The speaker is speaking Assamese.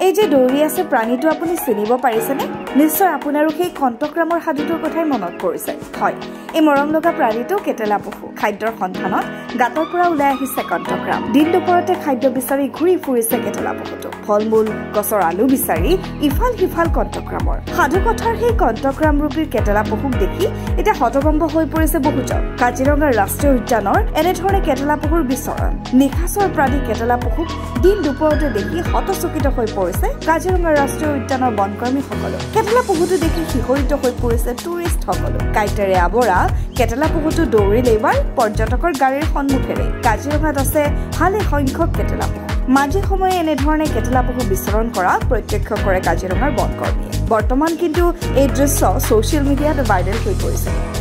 এই যে দৌৰি আছে প্ৰাণীটো আপুনি চিনিব পাৰিছেনে? নিশ্চয় আপোনাৰো সেই কণ্টক্ৰামৰ সাধুটোৰ কথাই মনত পৰিছে। হয়, এই মৰম লগা প্ৰাণীটো কেটেলা পশু। খাদ্যৰ সন্ধানত গাঁতৰ পৰা ওলাই আহিছে কণ্টক্ৰাম। দিন দুপৰতে খাদ্য বিচাৰি ঘূৰি ফুৰিছে কেটেলা পশুটো। ফল-মূল, গছৰ আলু বিচাৰি ইফাল সিফাল কণ্টক্ৰামৰ। সাধুকথাৰ সেই কণ্টক্ৰাম ৰূপীৰ কেটেলা পশুক দেখি এতিয়া হতভম্ব হৈ পৰিছে বহুজন। কাজিৰঙা ৰাষ্ট্ৰীয় উদ্যানৰ এনেধৰণে কেটেলা পশুৰ বিচৰণ। নিশাচৰ প্ৰাণী কেটেলা পশুক দিন দুপৰতে দেখি হতচকিত হৈ পৰিছে কাজিৰঙা ৰাষ্ট্ৰীয় উদ্যানৰ বনকৰ্মীসকলো। কেটেলা পশুটো দেখি শিহৰিত হৈ পৰিছে টুৰিষ্টসকলো। কাইটেৰে আৱৰা কেটেলা পশুটো দৌৰিলে এইবাৰ পৰ্যটকৰ গাড়ীৰ সন্মুখেৰে। কাজিৰঙাত আছে ভালে সংখ্যক কেটেলা পশু। মাজে সময়ে এনেধৰণে কেটেলা পশু বিচৰণ কৰা প্ৰত্যক্ষ কৰে কাজিৰঙাৰ বনকৰ্মীয়ে। বৰ্তমান কিন্তু এই দৃশ্য ছ'চিয়েল মিডিয়াত ভাইৰেল হৈ পৰিছে।